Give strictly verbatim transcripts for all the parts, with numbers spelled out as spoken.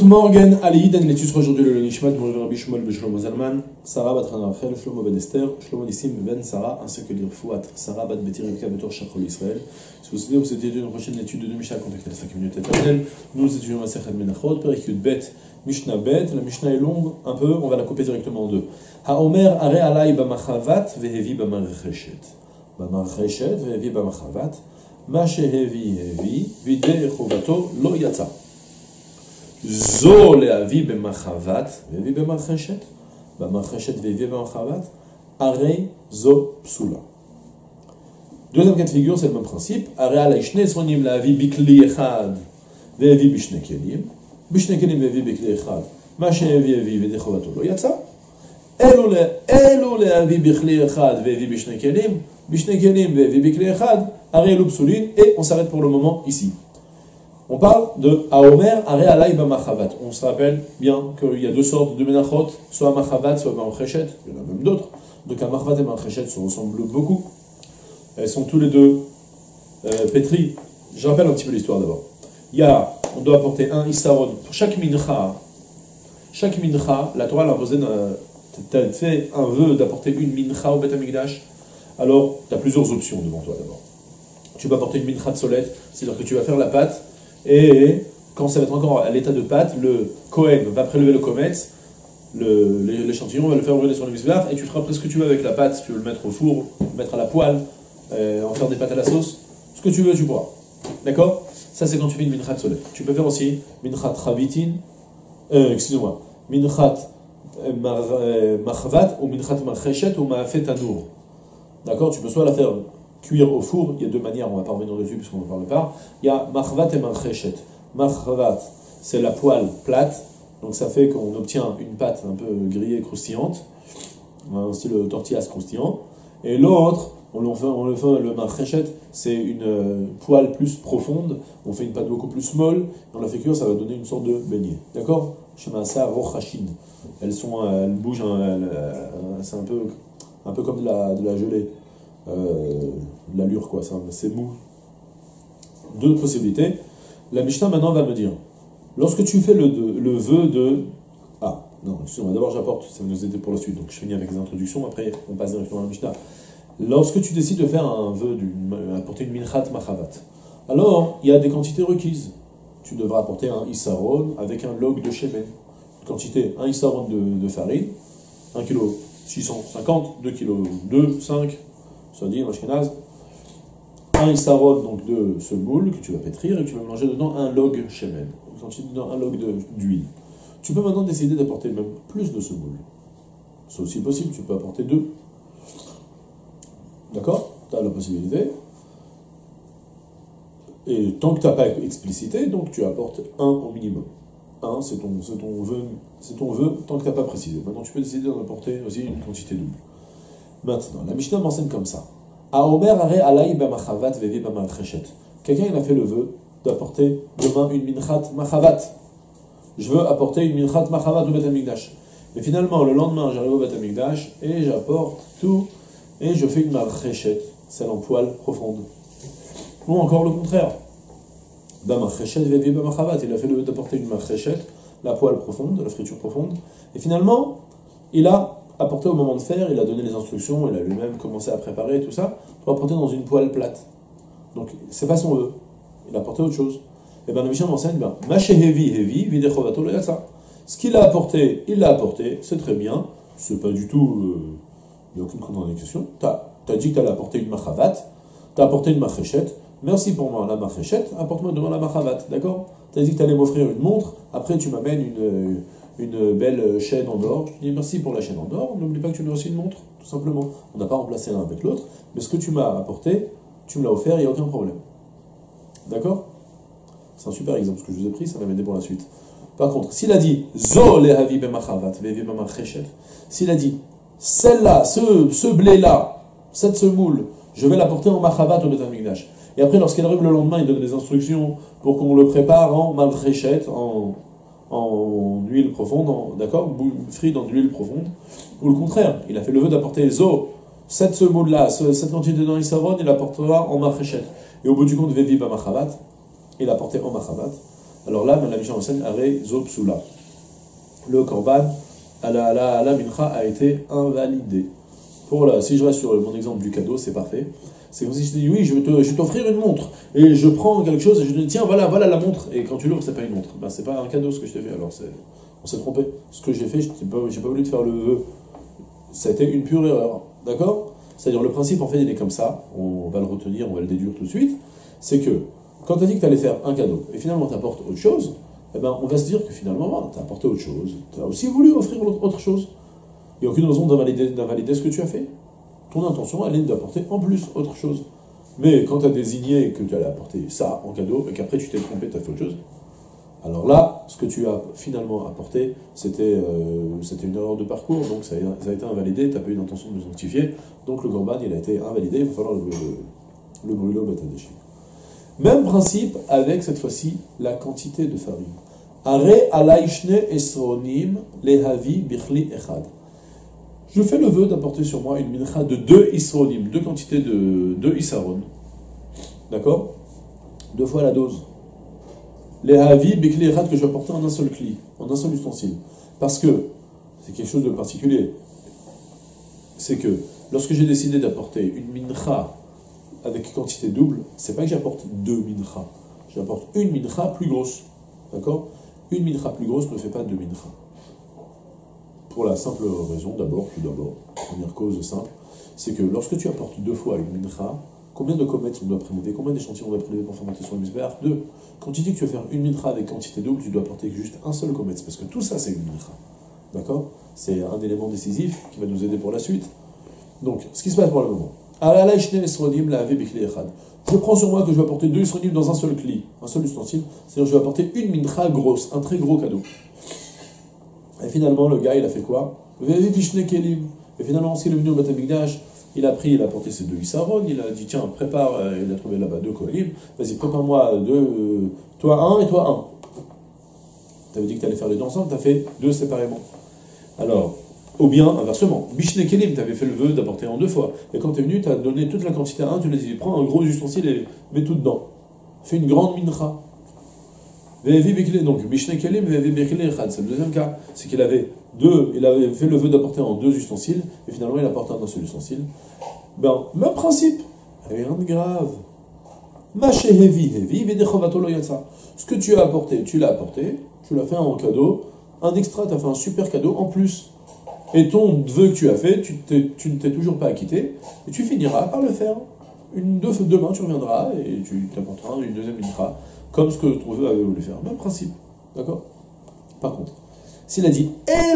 Morgan, Aliïd, on étudie aujourd'hui le Nishmat, mon Rabbi Shmuel ben Shlomo Zalman, Sarah bat Hana Rachel, Shlomo ben Esther, Shlomo Nissim ben Sarah, ainsi que l'Irfouat, Sarah bat Betir Rivka Betor Shachol Israël. Si vous souhaitez, vous étudiez une prochaine étude de Mishnah, contactez les cinq minutes éternelles. Nous étudions la Sechet Menachot, Perek Yud Bet, Mishnah Bet. La Mishnah est longue, un peu, on va la couper directement en deux. Haomer are alai b'machavat vehevi b'marcheshet. B'marcheshet vehevi b'machavat. Ma shehevi hevi, vide chovato lo yatsa. Zo leavi b'machavat vehevi b'marcheshet. B'marcheshet vehevi b'machavat. Are zo psula. Deuxième cas de figure, c'est le même principe. Are alai shne sonim leavi bikli echad vehevi b'shne kelim. B'shne kelim vehevi bikli echad. Ma shehevi hevi vide chovato lo yatsa. אלו להביא בכלי אחד והביא בשני כלים, בשני כלים והביא בכלי אחד, הרי אלו פסולין, et on s'arrête pour le moment ici. On parle de Haomer, הרי עלי במחבת. On se rappelle bien qu'il y a deux sortes de menachot, soit machavat, soit marcheshet, il y en a même d'autres. Donc machavat et marcheshet se ressemblent beaucoup. Elles sont tous les deux euh, pétries. Je rappelle un petit peu l'histoire d'abord. Il y a, on doit apporter un issaron pour chaque mincha. Chaque mincha, la Torah l'a imposé d'un tu as fait un vœu d'apporter une mincha au Beth Amikdash, alors tu as plusieurs options devant toi d'abord. Tu peux apporter une mincha de solette, c'est-à-dire que tu vas faire la pâte, et quand ça va être encore à l'état de pâte, le Kohen va prélever le kometz, le, l'échantillon va le faire brûler sur le misbéach, et tu feras presque ce que tu veux avec la pâte, si tu veux le mettre au four, le mettre à la poêle, euh, en faire des pâtes à la sauce, ce que tu veux, tu pourras. D'accord? Ça, c'est quand tu fais une mincha de solette. Tu peux faire aussi mincha chavitin, euh, excusez-moi, mincha Machvat ou minchat marcheshet ou maafet tanour. D'accord, tu peux soit la faire cuire au four, il y a deux manières, on va pas revenir dessus puisqu'on ne parle pas. Il y a machvat et marcheshet. Machvat, c'est la poêle plate, donc ça fait qu'on obtient une pâte un peu grillée, croustillante, un style tortillas croustillant. Et l'autre, on le fait, on le, fait le marcheshet, c'est une euh, poêle plus profonde, on fait une pâte beaucoup plus molle, et on la fait cuire, ça va donner une sorte de beignet. D'accord? Shemasa rochachin. Elles sont, elles bougent, elles, c'est un peu, un peu comme de la, de la gelée, euh, de l'allure quoi, c'est mou. Deux possibilités. La Mishnah maintenant va me dire, lorsque tu fais le, le vœu de, ah non, excusez-moi, d'abord j'apporte, ça va nous aider pour la suite, donc je finis avec les introductions, après on passe directement à la Mishnah. Lorsque tu décides de faire un vœu, d'apporter une minchat machavat, alors il y a des quantités requises. Tu devras apporter un issaron avec un log de shemen. Quantité, un issaron de, de farine, un kilo six cent cinquante, deux kilos deux, cinq, ça dit, mashkenaz. un issaron donc de semoule que tu vas pétrir et tu vas mélanger dedans un log shemen. Quantité dedans un log d'huile. Tu peux maintenant décider d'apporter même plus de semoule. C'est aussi possible, tu peux apporter deux. D'accord? Tu as la possibilité. Et tant que tu n'as pas explicité, donc tu apportes un au minimum. un, c'est ton, c'est ton vœu, c'est ton vœu tant que tu n'as pas précisé. Maintenant, tu peux décider d'en apporter aussi une quantité double. Maintenant, la Mishnah m'enseigne comme ça. Haomer are alai b'machavat vevi b'marcheshet. Quelqu'un il a fait le vœu d'apporter demain une minchat machavat. Je veux apporter une minchat machavat au Beth Amikdash. Et finalement, le lendemain, j'arrive au Beth Amikdash et j'apporte tout et je fais une marcheshet, celle en poêle profonde. Ou encore le contraire. B'marcheshet vevi b'machavat. Il a fait le vœu d'apporter une marcheshet, la poêle profonde, la friture profonde. Et finalement, il a apporté au moment de faire, il a donné les instructions, il a lui-même commencé à préparer tout ça, pour apporter dans une poêle plate. Donc, c'est pas son vœu. Il a apporté autre chose. Et bien, la Mishnah m'enseigne, ben, Mashehevi hevi, vide chovato lo yatsa. Ce qu'il a apporté, il l'a apporté, c'est très bien. C'est pas du tout. Il euh, n'y a aucune contre-indication. Tu as dit que tu allais apporter une machavat, tu as apporté une marcheshet. Merci pour moi, la marcheshet, apporte-moi demain la machavat, d'accord? Tu as dit que tu allais m'offrir une montre, après tu m'amènes une, une belle chaîne en or. Je te dis merci pour la chaîne en or, n'oublie pas que tu me as aussi une montre, tout simplement. On n'a pas remplacé l'un avec l'autre, mais ce que tu m'as apporté, tu me l'as offert, il n'y a aucun problème. D'accord? C'est un super exemple, ce que je vous ai pris, ça va m'aider pour la suite. Par contre, s'il a dit Zo lehavi b'machavat vevi b'marcheshet, s'il a dit celle-là, ce, ce blé-là, cette semoule, je vais l'apporter en machavat au Beth Amikdash. Et après, lorsqu'il arrive le lendemain, il donne des instructions pour qu'on le prépare en marcheshet, en, en huile profonde, d'accord, frit dans de l'huile profonde. Ou le contraire, il a fait le vœu d'apporter zo, cette semoule-là, cette quantité dans l'issaron, il apportera en marcheshet. Et au bout du compte, vevi b'machavat, il a apporté en machavat. Alors là, la Mishnah enseigne Are Zopsula. Le korban à la, à la, à la mincha a été invalidé. Pour là, si je reste sur mon exemple du cadeau, c'est parfait. C'est comme si je te dis oui, je vais, te, je vais t'offrir une montre. Et je prends quelque chose et je te dis tiens, voilà, voilà la montre. Et quand tu l'ouvres, c'est pas une montre. Ben, c'est pas un cadeau ce que je t'ai fait. Alors c'est, on s'est trompé. Ce que j'ai fait, je n'ai pas, j'ai pas voulu te faire le vœu. Ça a été une pure erreur. D'accord? C'est-à-dire le principe en fait il est comme ça. On va le retenir, on va le déduire tout de suite. C'est que quand tu as dit que tu allais faire un cadeau et finalement tu apportes autre chose, eh ben, on va se dire que finalement tu as apporté autre chose. Tu as aussi voulu offrir autre chose. Il n'y a aucune raison d'invalider, d'invalider ce que tu as fait. Ton intention, elle est d'apporter en plus autre chose. Mais quand tu as désigné que tu allais apporter ça en cadeau et qu'après tu t'es trompé, tu as fait autre chose, alors là, ce que tu as finalement apporté, c'était, euh, c'était une erreur de parcours, donc ça a, ça a été invalidé, tu n'as pas eu l'intention de le sanctifier, donc le korban, il a été invalidé, il va falloir le, le, le brûler au bêta déchet. Même principe avec, cette fois-ci, la quantité de farine. Are alaishne esronim lehavi bichli echad. Je fais le vœu d'apporter sur moi une mincha de deux isronim, deux quantités de deux isaron. D'accord? Deux fois la dose. Les havi, bikli echad, que je vais apporter en un seul cli, en un seul ustensile. Parce que, c'est quelque chose de particulier, c'est que lorsque j'ai décidé d'apporter une mincha avec quantité double, c'est pas que j'apporte deux mincha, j'apporte une mincha plus grosse. D'accord? Une mincha plus grosse ne fait pas deux mincha. Pour la simple raison, d'abord, tout d'abord, première cause simple, c'est que lorsque tu apportes deux fois une mincha, combien de comètes on doit prélever, combien d'échantillons on doit prélever pour faire monter sur le misbéach? Deux. Quand tu dis que tu vas faire une mincha avec quantité double, tu dois apporter juste un seul comète, parce que tout ça c'est une mincha. D'accord? C'est un élément décisif qui va nous aider pour la suite. Donc, ce qui se passe pour le moment. Je prends sur moi que je vais apporter deux isronim dans un seul cli, un seul ustensile, c'est-à-dire que je vais apporter une mincha grosse, un très gros cadeau. Et finalement, le gars, il a fait quoi? Et finalement, s'il est venu au Beth Amikdash, il a pris, il a porté ses deux isaron, il a dit tiens, prépare, euh, il a trouvé là-bas deux kohanim, vas-y, prépare-moi deux, euh, toi un et toi un. Tu avais dit que tu allais faire les deux ensemble, tu as fait deux séparément. Alors, ou bien inversement, Bishne Kelim, tu avais fait le vœu d'apporter en deux fois, et quand tu es venu, tu as donné toute la quantité à un, tu lui as dit prends un gros ustensile et mets tout dedans. Fais une grande mincha. Donc, Bishne Kelim, c'est le deuxième cas, c'est qu'il avait deux, il avait fait le vœu d'apporter en deux ustensiles, et finalement il apporte un seul ustensile. Ben, même principe, rien de grave. Ce que tu as apporté, tu l'as apporté, tu l'as fait en cadeau, un extra, tu as fait un super cadeau en plus. Et ton vœu que tu as fait, tu, tu ne t'es toujours pas acquitté, et tu finiras par le faire. Une, deux, demain, tu reviendras et tu t'apporteras une deuxième mincha, comme ce que ton vœu avait voulu faire. Même principe. D'accord? Par contre, s'il a dit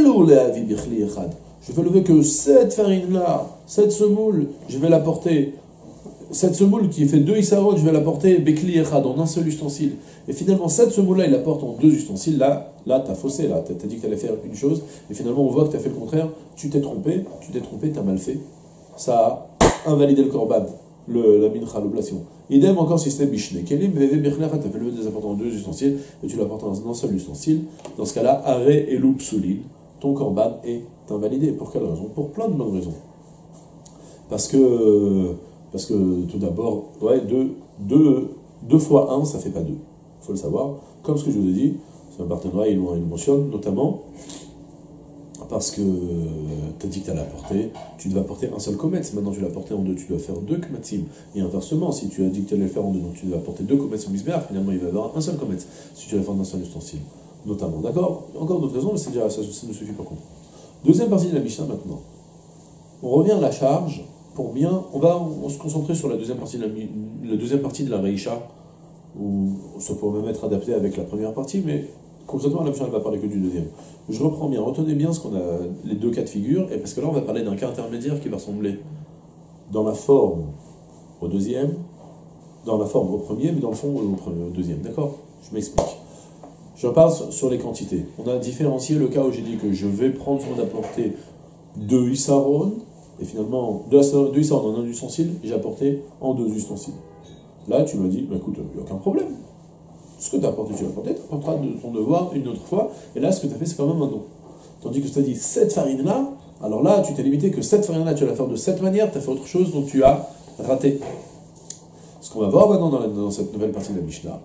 je fais le vœu que cette farine-là, cette semoule, je vais l'apporter, cette semoule qui fait deux isarot, je vais l'apporter bekli echad, en un seul ustensile. Et finalement, cette semoule-là, il l'apporte en deux ustensiles. Là, là, t'as faussé, là. T'as dit que t'allais faire une chose, et finalement, on voit que t'as fait le contraire. Tu t'es trompé, tu t'es trompé, t'as mal fait. Ça a invalidé le korban, le, la mincha, l'oblation. Idem encore si c'était bishne. Kelim, veve, birchlech, t'as fait le vœu de les apporter en deux ustensiles, et tu l'apportes en un seul ustensile. Dans ce cas-là, are et loup psoulin, ton korban est invalidé. Pour quelle raison? Pour plein de bonnes raisons. Parce que, parce que tout d'abord, ouais, deux, deux, deux fois un, ça fait pas deux. Il faut le savoir. Comme ce que je vous ai dit, c'est un partenariat, il le mentionne notamment parce que tu as dit que tu allais apporter, tu devais apporter un seul kometz, maintenant tu l'as apporté en deux, tu dois faire deux kmetzim. Et inversement, si tu as dit que tu allais le faire en deux, donc tu devais apporter deux kometz au misbéach, finalement il va y avoir un seul kometz, si tu vas le faire dans un seul ustensile. Notamment, d'accord? Encore d'autres raisons, mais c'est déjà, ça, ça ne suffit pas compte. Deuxième partie de la Mishnah maintenant. On revient à la charge pour bien, on va on se concentrer sur la deuxième partie de la, la deuxième partie de la Reisha, où ça pourrait même être adapté avec la première partie, mais concrètement la Mishnah ne va parler que du deuxième. Je reprends bien, retenez bien ce qu'on a, les deux cas de figure, et parce que là on va parler d'un cas intermédiaire qui va ressembler dans la forme au deuxième, dans la forme au premier, mais dans le fond au, premier, au deuxième, d'accord? Je m'explique. Je parle sur les quantités. On a différencié le cas où j'ai dit que je vais prendre soin d'apporter deux isaron, et finalement, deux isaron en un ustensile, et j'ai apporté en deux ustensiles. Là, tu m'as dit, bah, écoute, il n'y a aucun problème. Ce que tu as apporté, tu l'as apporté, tu apporteras de ton devoir une autre fois, et là, ce que tu as fait, c'est quand même un don. Tandis que tu as dit cette farine-là, alors là, tu t'es limité que cette farine-là, tu vas la faire de cette manière, tu as fait autre chose, donc tu as raté. Ce qu'on va voir maintenant dans, la, dans cette nouvelle partie de la Mishnah,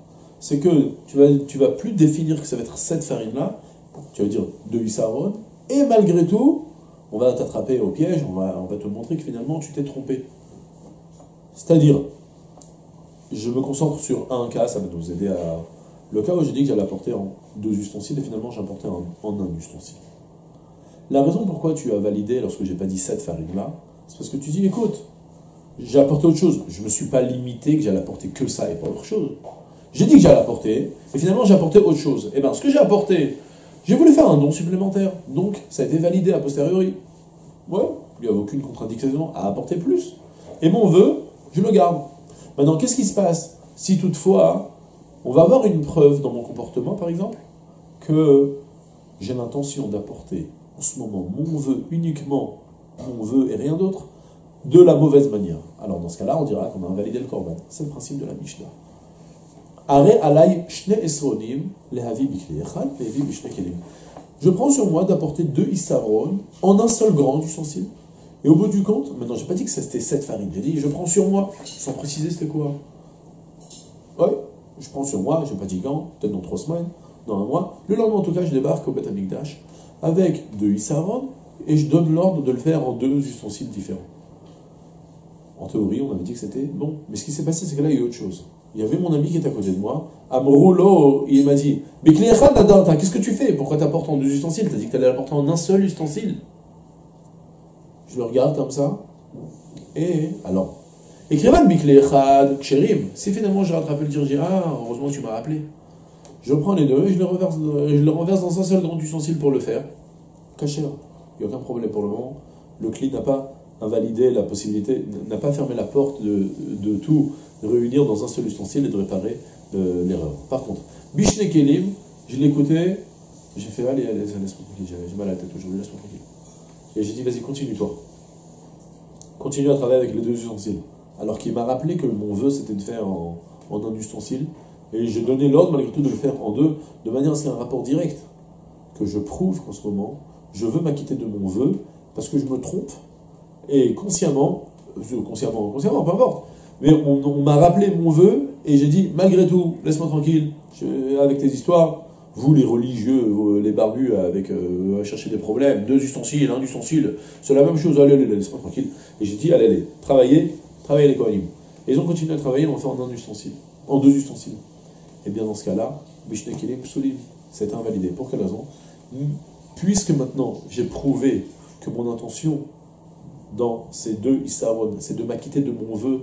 c'est que tu vas, tu vas plus définir que ça va être cette farine-là, tu vas dire de Issaron, et malgré tout, on va t'attraper au piège, on va, on va te montrer que finalement tu t'es trompé. C'est-à-dire, je me concentre sur un cas, ça va nous aider à... Le cas où j'ai dit que j'allais apporter en deux ustensiles, et finalement j'ai apporté en, en un ustensile. La raison pourquoi tu as validé lorsque j'ai pas dit cette farine-là, c'est parce que tu dis, écoute, j'ai apporté autre chose. Je ne me suis pas limité que j'allais apporter que ça et pas autre chose. J'ai dit que j'allais apporter, et finalement j'ai apporté autre chose. Et bien, ce que j'ai apporté, j'ai voulu faire un don supplémentaire. Donc, ça a été validé a posteriori. Ouais, il n'y a aucune contradiction à apporter plus. Et mon vœu, je le garde. Maintenant, qu'est-ce qui se passe si toutefois, on va avoir une preuve dans mon comportement, par exemple, que j'ai l'intention d'apporter en ce moment mon vœu uniquement, mon vœu et rien d'autre, de la mauvaise manière. Alors dans ce cas-là, on dira qu'on a invalidé le korban. C'est le principe de la Mishnah. Are alay shne esronim lehavi bikli echad lehavi bishne kelim. Je prends sur moi d'apporter deux issaron en un seul grand ustensile. Et au bout du compte, maintenant j'ai pas dit que c'était sept farines, j'ai dit je prends sur moi, sans préciser c'était quoi. Ouais, je prends sur moi, j'ai pas dit quand, peut-être dans trois semaines, dans un mois. Le lendemain en tout cas, je débarque au Beth Amikdash avec deux issaron et je donne l'ordre de le faire en deux ustensiles différents. En théorie, on avait dit que c'était bon. Mais ce qui s'est passé, c'est que là, il y a eu autre chose. Il y avait mon ami qui était à côté de moi. Amroulo, il m'a dit mais qu'est-ce que tu fais? Pourquoi tu apportes en deux ustensiles? Tu as dit que tu allais l'apporter en un seul ustensile. Je le regarde comme ça. Et alors, écrivain Biklechad, Ksherim. Si finalement j'ai rattrapé le tir, je dis ah, heureusement que tu m'as rappelé. Je prends les deux et je les renverse, je les renverse dans un seul grand ustensile pour le faire. Caché. Il n'y a aucun problème pour le moment. Le cli n'a pas invalider la possibilité, n'a pas fermé la porte de, de tout réunir dans un seul ustensile et de réparer euh, l'erreur. Par contre, Bishne Kelim, je l'ai écouté, j'ai fait allez, allez, laisse-moi tranquille, j'ai mal à la tête aujourd'hui, laisse-moi tranquille. Et j'ai dit vas-y, continue toi. Continue à travailler avec les deux ustensiles. Alors qu'il m'a rappelé que mon vœu c'était de faire en, en un ustensile, et j'ai donné l'ordre malgré tout de le faire en deux, de manière à ce qu'il y ait un rapport direct, que je prouve qu'en ce moment, je veux m'acquitter de mon vœu, parce que je me trompe, et consciemment, consciemment, consciemment, peu importe, mais on, on m'a rappelé mon vœu, et j'ai dit, malgré tout, laisse-moi tranquille, je, avec tes histoires, vous les religieux, vous, les barbus, avec euh, chercher des problèmes, deux ustensiles, un ustensile, c'est la même chose, allez, allez, laisse-moi tranquille. Et j'ai dit, allez, allez, travaillez, travaillez les Kohanim. Et ils ont continué à travailler, on va faire en un ustensile, en deux ustensiles. Et bien dans ce cas-là, Bishne Kelim Psulim, c'est invalidé. Pour quelle raison? Puisque maintenant, j'ai prouvé que mon intention, dans ces deux Issaron, c'est de m'acquitter de mon vœu,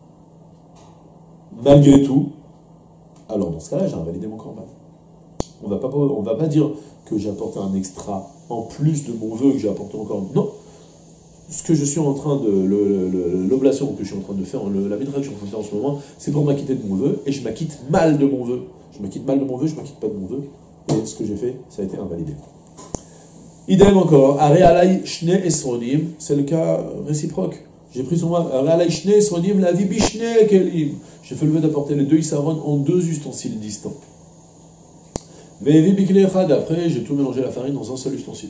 malgré tout, alors dans ce cas-là, j'ai invalidé mon korban. On ne va pas dire que j'ai apporté un extra en plus de mon vœu que j'ai apporté encore. Non. Ce que je suis en train de, l'oblation que je suis en train de faire, le, la midrash que je suis en train de faire en ce moment, c'est pour m'acquitter de mon vœu, et je m'acquitte mal de mon vœu. Je m'acquitte mal de mon vœu, je m'acquitte pas de mon vœu, et ce que j'ai fait, ça a été invalidé. Idem encore, Arealai Shne Esronim, c'est le cas réciproque. J'ai pris sur moi, Arealai Shne Esronim, la vie Bishne Kelim. J'ai fait le vœu d'apporter les deux Issaron en deux ustensiles distants. Ve'evi Bikle Echad, après j'ai tout mélangé la farine dans un seul ustensile.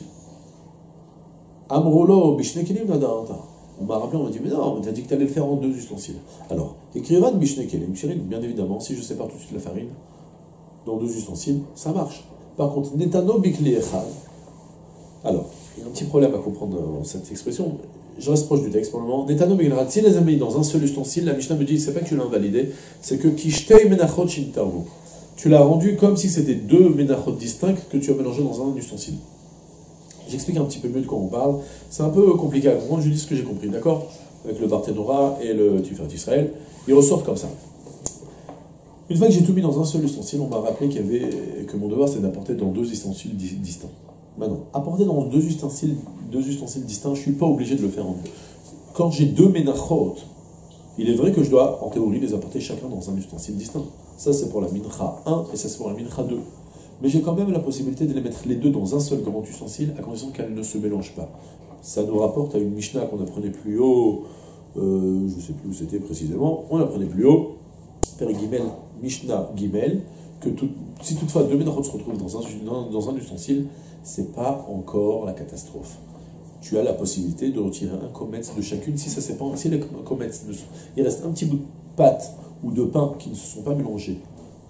Amrolo Bishne Kelim Nadanta. On m'a rappelé, on m'a dit, mais non, mais t'as dit que t'allais le faire en deux ustensiles. Alors, écrivain Bishne Kelim, chérie, bien évidemment, si je sépare tout de suite la farine dans deux ustensiles, ça marche. Par contre, Netano Bikle Echad. Alors, il y a un petit problème à comprendre dans cette expression. Je reste proche du texte pour le moment. Netano Bikle Echad, si les amis dans un seul ustensile, la Mishnah me dit, c'est pas que tu l'as invalidé, c'est que Kishtei Menachot Shintavu. Tu l'as rendu comme si c'était deux menachot distincts que tu as mélangés dans un ustensile. J'explique un petit peu mieux de quoi on parle. C'est un peu compliqué à comprendre, je dis ce que j'ai compris, d'accord? Avec le Barthénora et le Tiferet Israël, ils ressortent comme ça. Une fois que j'ai tout mis dans un seul ustensile, on m'a rappelé qu'il y avait, que mon devoir c'est d'apporter dans deux ustensiles distincts. Maintenant, apporter dans deux ustensiles, deux ustensiles distincts, je ne suis pas obligé de le faire en deux. Quand j'ai deux menachot, il est vrai que je dois, en théorie, les apporter chacun dans un ustensile distinct. Ça, c'est pour la mincha un et ça, c'est pour la mincha deux. Mais j'ai quand même la possibilité de les mettre les deux dans un seul grand ustensile, à condition qu'elles ne se mélangent pas. Ça nous rapporte à une Mishnah qu'on apprenait plus haut, euh, je ne sais plus où c'était précisément, on apprenait plus haut, Père Gimel, Mishnah Gimel, que tout, si toutefois deux menachot se retrouvent dans un, dans un ustensile, c'est pas encore la catastrophe. Tu as la possibilité de retirer un kometz de chacune, si ça c'est pas, si les kometz, il reste un petit bout de pâte ou de pain qui ne se sont pas mélangés,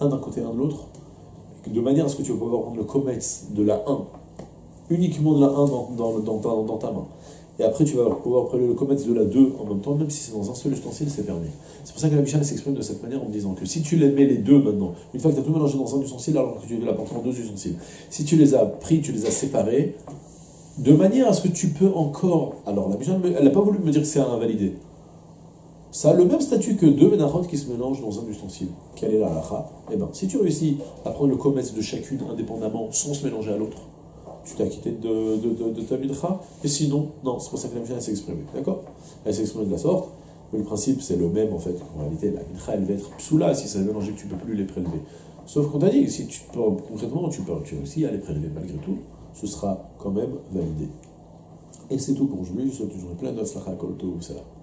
un d'un côté, un de l'autre, de manière à ce que tu vas pouvoir prendre le kometz de la un, uniquement de la un dans, dans, dans, ta, dans ta main. Et après, tu vas pouvoir prendre le kometz de la deux en même temps, même si c'est dans un seul ustensile, c'est permis. C'est pour ça que la Mishnah s'exprime de cette manière en disant que si tu les mets les deux maintenant, une fois que tu as tout mélangé dans un ustensile, alors que tu les apportes en deux ustensiles, si tu les as pris, tu les as séparés, de manière à ce que tu peux encore... Alors, la Mishnah, elle n'a pas voulu me dire que c'est invalidé. Ça a le même statut que deux ménachot qui se mélangent dans un ustensile. Quelle est la halakha? Eh bien, si tu réussis à prendre le kometz de chacune indépendamment sans se mélanger à l'autre, tu t'es acquitté de, de, de, de ta mincha, et sinon, non, c'est pour ça que la mincha s'est exprimée, d'accord? Elle s'est exprimée de la sorte, mais le principe c'est le même en fait. En réalité, la mincha elle va être psoula si ça est mélangé que tu ne peux plus les prélever. Sauf qu'on t'a dit que si tu peux, concrètement, tu peux tu réussis à les prélever malgré tout, ce sera quand même validé. Et c'est tout pour aujourd'hui, je souhaite toujours plein de slach kol tov, salam.